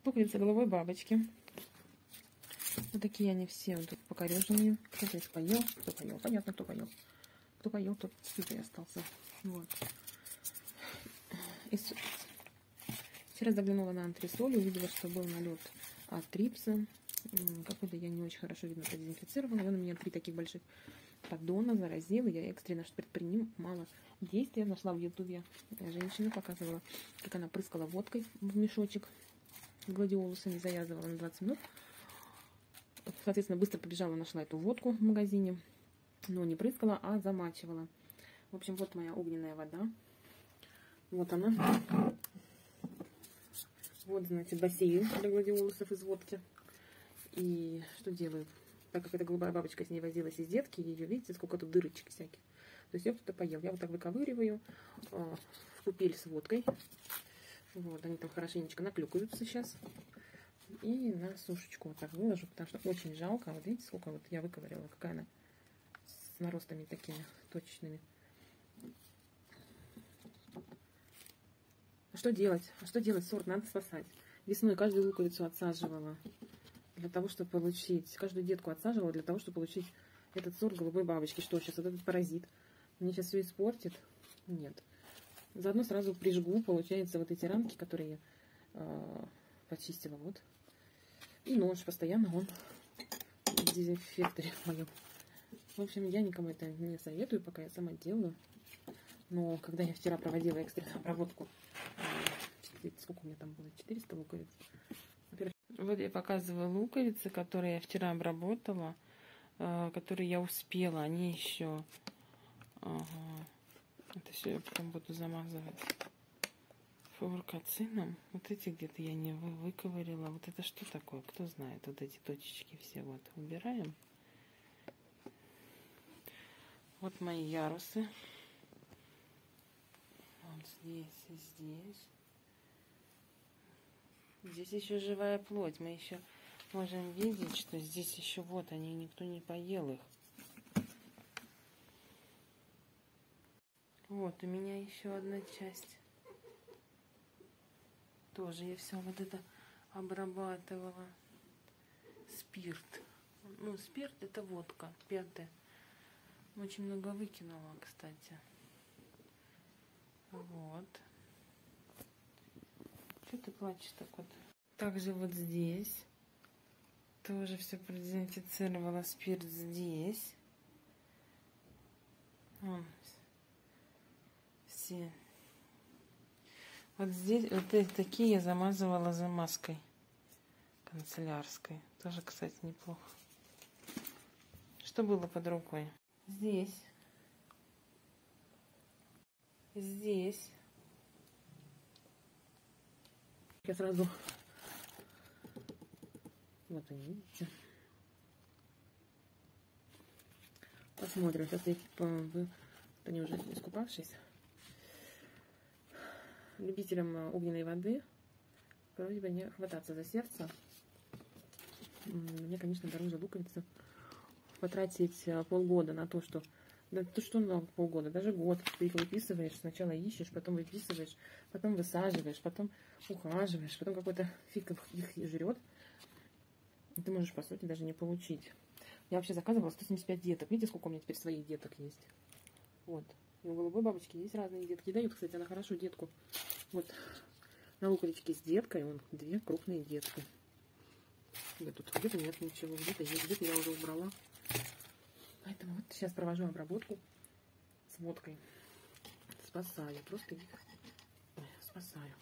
Луковицы головой бабочки. Вот такие они все вот тут покореженные. Кто-то их поел, кто поел. Понятно, кто поел. Кто поел, тот сытый остался. Вот. Вчера заглянула на антресоль, увидела, что был налет от трипса. Какой-то я не очень хорошо, видно, продезинфицировала. И он у меня 3 таких больших поддона заразил. Я экстренно предпринимала действия. Нашла в ютубе женщину, показывала, как она прыскала водкой в мешочек с гладиолусами, завязывала на 20 минут. Соответственно, быстро побежала, нашла эту водку в магазине. Но не прыскала, а замачивала. В общем, вот моя огненная вода. Вот она. Вот, значит, бассейн для гладиолусов из водки. И что делают? Так как эта голубая бабочка с ней возилась из детки, ее, видите, сколько тут дырочек всяких. То есть ее кто-то поел. Я вот так выковыриваю в купель с водкой. Вот, они там хорошенечко наклюкаются сейчас. И на сушечку вот так выложу, потому что очень жалко. Вот видите, сколько вот я выковырила, какая она с наростами такими точечными. А что делать? А что делать? Сорт надо спасать. Весной каждую луковицу отсаживала для того, чтобы получить, каждую детку отсаживала для того, чтобы получить этот сорт голубой бабочки. Что сейчас? Вот этот паразит мне сейчас все испортит? Нет. Заодно сразу прижгу, получается, вот эти рамки, которые я почистила. Вот. И нож постоянно он в дезинфекторе моем. В общем, я никому это не советую, пока я сама делаю. Но когда я вчера проводила экстренную обработку, сколько у меня там было? 400 луковиц. Вот я показываю луковицы, которые я вчера обработала, которые я успела. Они еще... Ага. Это все я потом буду замазывать флуорокацином. Вот эти где-то я не выковырила. Вот это что такое? Кто знает? Вот эти точечки все вот убираем. Вот мои ярусы. Вот здесь и здесь. Здесь еще живая плоть. Мы еще можем видеть, что здесь еще вот они, никто не поел их. Вот у меня еще одна часть. Тоже я все вот это обрабатывала. Спирт. Ну, спирт это водка. 5-е. Очень много выкинула, кстати. Вот. Что ты плачешь так вот? Также вот здесь. Тоже все продезинфицировала. Спирт здесь. Все. Вот здесь вот такие я замазывала замазкой канцелярской. Тоже, кстати, неплохо. Что было под рукой? Здесь. Здесь. Я сразу... Вот они, видите? Посмотрим. Сейчас я типа... Они уже искупавшись. Любителям огненной воды просьба не хвататься за сердце. Мне, конечно, дороже луковицы потратить полгода на то, что... Да то что на полгода, даже год. Ты их выписываешь, сначала ищешь, потом выписываешь, потом высаживаешь, потом ухаживаешь, потом какой-то фиг их жрет. И ты можешь, по сути, даже не получить. Я вообще заказывала 175 деток. Видите, сколько у меня теперь своих деток есть? Вот. И у голубой бабочки есть разные детки. Дают, кстати, она хорошо детку. Вот. На луковичке с деткой, вон, 2 крупные детки. Где-то нет ничего, где-то есть, где-то я уже убрала. Поэтому вот сейчас провожу обработку с водкой. Спасаю, просто их спасаю.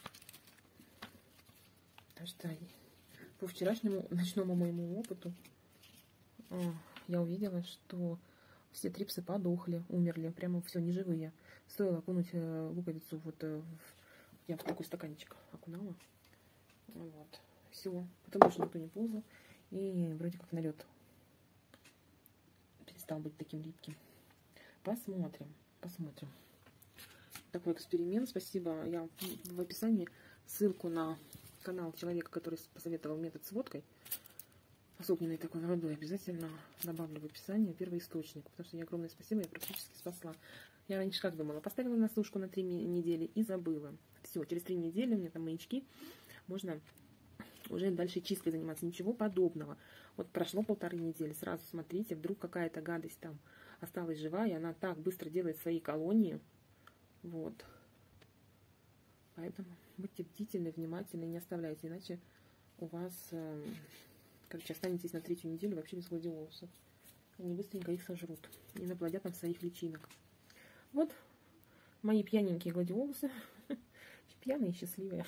Так что по вчерашнему ночному моему опыту я увидела, что все трипсы подохли, умерли, прямо все неживые. Стоило окунуть луковицу вот я в такой стаканчик окунала. Вот. Все. Потом больше никто не ползал. И вроде как налет перестал быть таким липким. Посмотрим. Посмотрим. Такой эксперимент. Спасибо. Я в описании ссылку на канал человека, который посоветовал метод с водкой. С огненной такой водой. Обязательно добавлю в описание первый источник. Потому что мне огромное спасибо. Я практически спасла. Я раньше как думала? Поставила на сушку на 3 недели и забыла. Все. Через 3 недели у меня там маячки. Можно уже дальше чисткой заниматься. Ничего подобного. Вот прошло 1,5 недели, сразу смотрите, вдруг какая-то гадость там осталась жива, и она так быстро делает свои колонии. Вот. Поэтому будьте бдительны, внимательны, не оставляйте, иначе у вас, короче, останетесь на 3-ю неделю вообще без гладиолусов. Они быстренько их сожрут и наплодят там своих личинок. Вот мои пьяненькие гладиолусы. Пьяные и счастливые.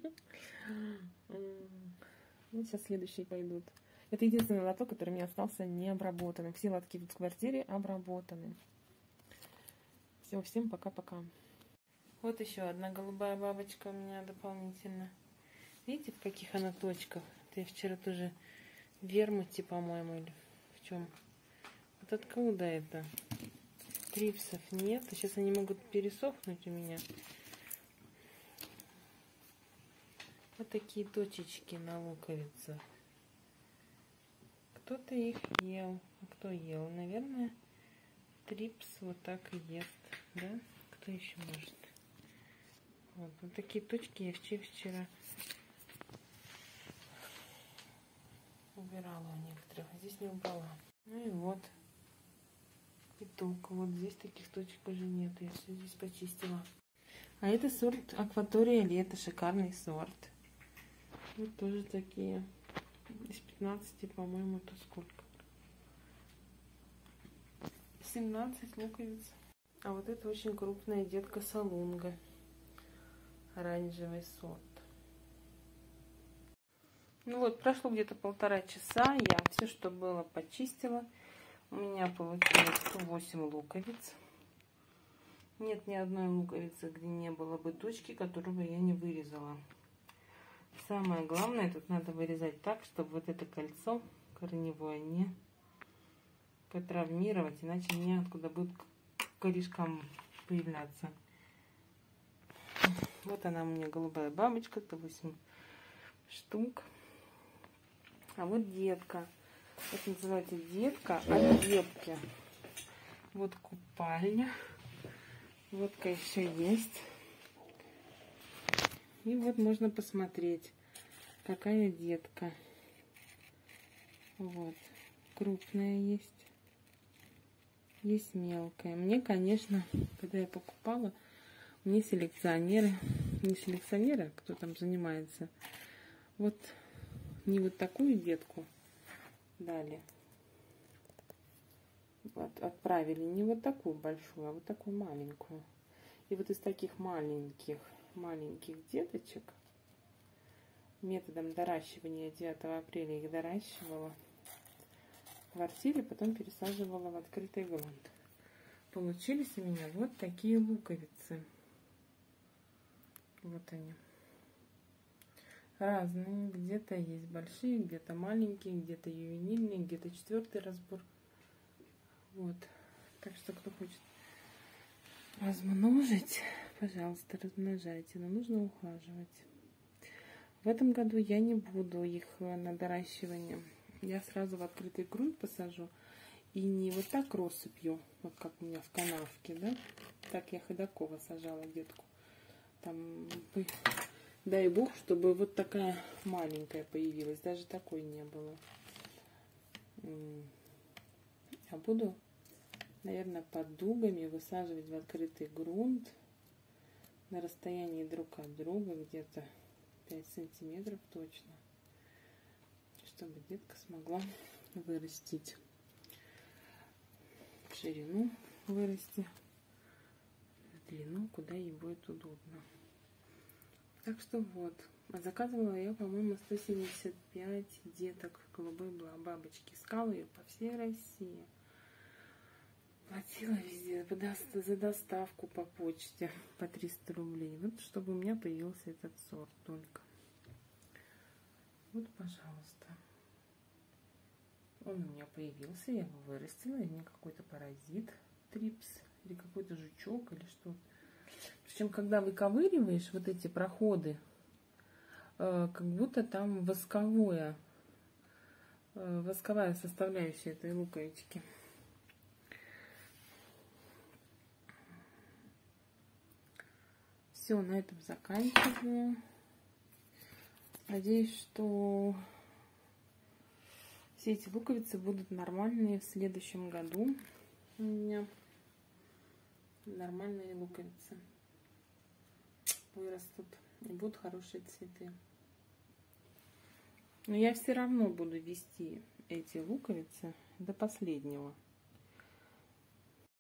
Вот сейчас следующие пойдут. Это единственный лоток, который у меня остался необработанным. Все лотки в квартире обработаны. Все, всем пока-пока. Вот еще одна голубая бабочка у меня дополнительно. Видите, в каких она точках? Это я вчера тоже в вермуте, по-моему, или в чем? Вот откуда это? Трипсов нет. Сейчас они могут пересохнуть у меня. Вот такие точечки на луковицах. Кто-то их ел. А кто ел? Наверное, трипс вот так и ест. Да? Кто еще может? Вот такие точки я вчера убирала у некоторых. А здесь не убрала. Ну и вот. Итог. Вот здесь таких точек уже нет. Я все здесь почистила. А это сорт Акватория Лето. Шикарный сорт. Вот тоже такие. Из 15, по-моему, это сколько? 17 луковиц. А вот это очень крупная детка Салунга. Оранжевый сорт. Ну вот, прошло где-то 1,5 часа. Я все, что было, почистила. У меня получилось 108 луковиц. Нет ни одной луковицы, где не было бы точки, которую бы я не вырезала. Самое главное, тут надо вырезать так, чтобы вот это кольцо корневое не потравмировать, иначе неоткуда будет корешкам появляться. Вот она у меня, голубая бабочка, 108 штук. А вот детка. Это называется детка от детки. Вот купальня. Водка еще есть. И вот можно посмотреть, какая детка. Вот. Крупная есть. Есть мелкая. Мне, конечно, когда я покупала, мне селекционеры, не селекционеры, кто там занимается, вот не вот такую детку дали. Вот, отправили не вот такую большую, а вот такую маленькую. И вот из таких маленьких деточек методом доращивания 9 апреля их доращивала в квартире, потом пересаживала в открытый грунт. Получились у меня вот такие луковицы. Вот они. Разные. Где-то есть большие, где-то маленькие, где-то ювенильные, где-то 4-й разбор. Вот. Так что, кто хочет размножить, пожалуйста, размножайте. Но нужно ухаживать. В этом году я не буду их на доращивание. Я сразу в открытый грунт посажу. И не вот так россыпью, вот как у меня в канавке, да? Так я Ходакова сажала детку. Там, дай бог, чтобы вот такая маленькая появилась. Даже такой не было. Я буду, наверное, под дугами высаживать в открытый грунт на расстоянии друг от друга, где-то 5 сантиметров точно, чтобы детка смогла вырастить, в ширину вырасти, в длину, куда ей будет удобно. Так что вот. А заказывала я, по-моему, 175 деток голубой бабочки. Искала ее по всей России. Платила везде за доставку по почте по 300 рублей. Вот чтобы у меня появился этот сорт только. Вот, пожалуйста. Он у меня появился, я его вырастила. И мне какой-то паразит, трипс, или какой-то жучок, или что-то. Причем, когда выковыриваешь вот эти проходы, как будто там восковая составляющая этой луковички. Все, на этом заканчиваю. Надеюсь, что все эти луковицы будут нормальные в следующем году. У меня нормальные луковицы вырастут и будут хорошие цветы. Но я все равно буду вести эти луковицы до последнего.